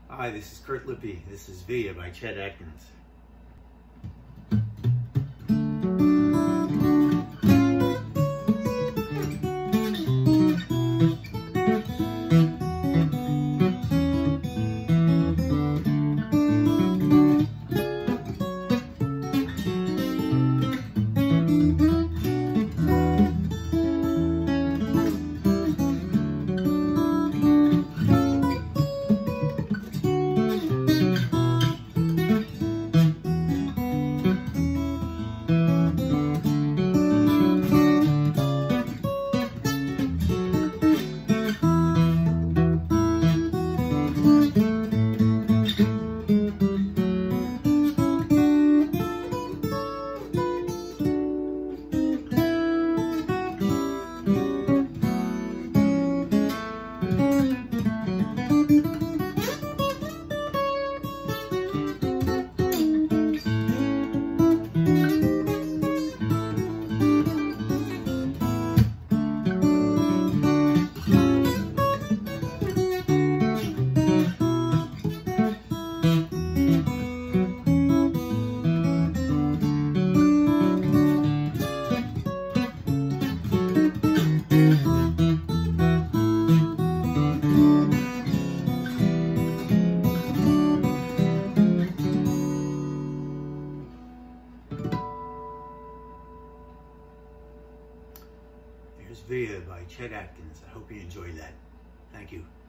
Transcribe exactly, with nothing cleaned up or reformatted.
Hi, this is Curt Lippe. This is Via by Chet Atkins. Here's Via by Chet Atkins. I hope you enjoyed that. Thank you.